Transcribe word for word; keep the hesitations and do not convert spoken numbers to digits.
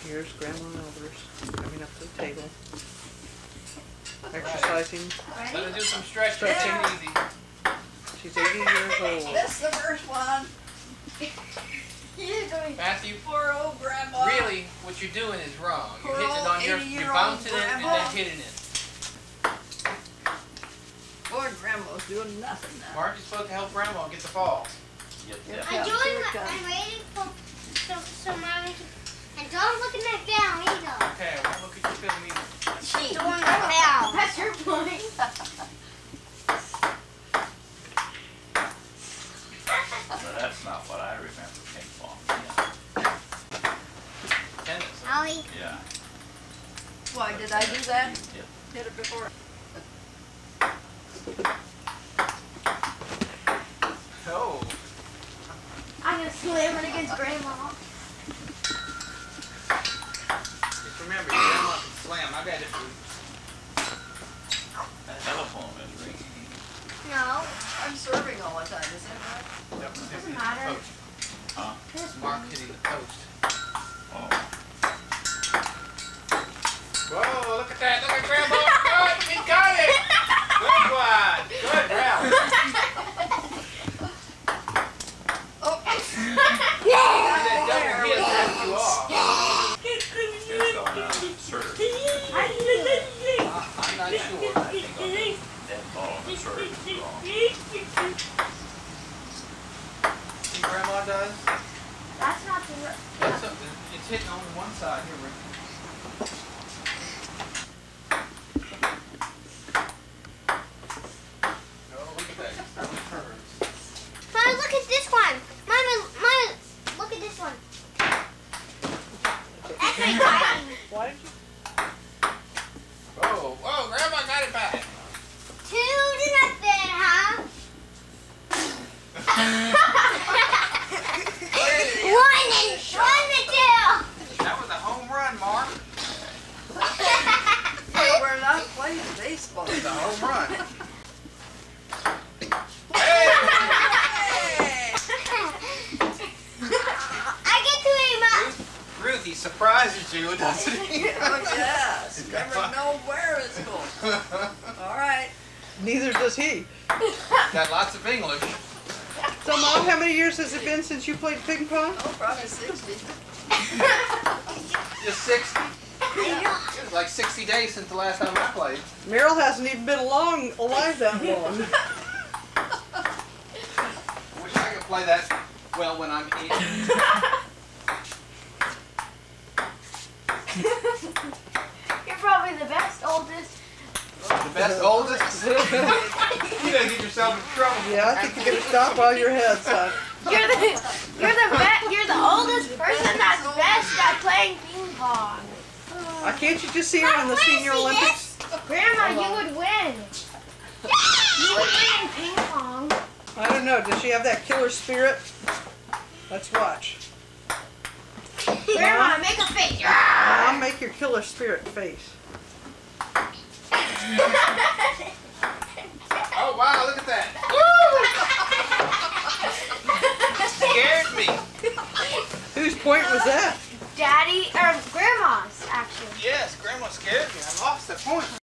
Here's Grandma Elvers coming up to the table. Exercising. Let her do some stretching. Stretching. Take it easy. She's eighty years old. That's the first one. You're doing Matthew, Poor old grandma. really, what you're doing is wrong. You're Poor hitting it on old your, eighty-year-old you're bouncing it and grandma. then hitting it. Poor grandma's doing nothing now. Mark is supposed to help Grandma get the ball. Yep, I'm yep. doing. Here it My, comes. I'm waiting for so so mommy. And don't look at my bell either. Okay, I won't look at your film either. She's doing my bell. That's your point. So that's not what I remember ping pong. Tennis. Ollie. Yeah. Why, did I do that? Yep. Did it before? Oh. I'm gonna slam it against Grandma. Just remember, your grandma can slam. I got it. That telephone is ringing. No, I'm serving all the time, is that right? Yep. doesn't matter. Post. Huh? This Mark one. hitting the post. Oh. Whoa, look at that. Look at Grandma. Good. He got it. Good one. Good round. Oh, That double hit threw you off. It's on a serve. Uh, I'm not sure. I think That ball on the serve is wrong. See Grandma does? That's not the. r- That's something. It's hitting on one side here, Rick. Oh, look at that. It's throwing curves. Mama, look at this one. Mama, Mama, look at this one. That's my dad. Why did you? Whoa, whoa, Grandma got it back. Two to nothing, huh? One and one to two. That was a home run, Mark. well, we're not playing baseball. It's a home run. Hey! Hey! I get to aim up. Ruth, Ruth, he surprises you, doesn't he? Oh, yes. Never know where it's going. All right. Neither does he. Got lots of English. So, Mom, how many years has it been since you played ping pong? Oh, probably sixty. Just sixty. It was like sixty days since the last time I played. Meryl hasn't even been along, alive that long. Wish I could play that well when I'm eighty. You're probably the best oldest. The best oldest. You gotta get yourself in trouble. Yeah, I think you're gonna stop while your head, son. You're the you're the be- you're the oldest person that's best at playing ping pong. Uh, can't you just see her in the Senior Olympics? Grandma, you would win. You would win in ping pong. I don't know. Does she have that killer spirit? Let's watch. Grandma, make a face. Mom, make your killer spirit face. Oh wow, look at that. Scared me. Whose point was that? Daddy or Grandma's actually. Yes, Grandma scared me. I lost the point.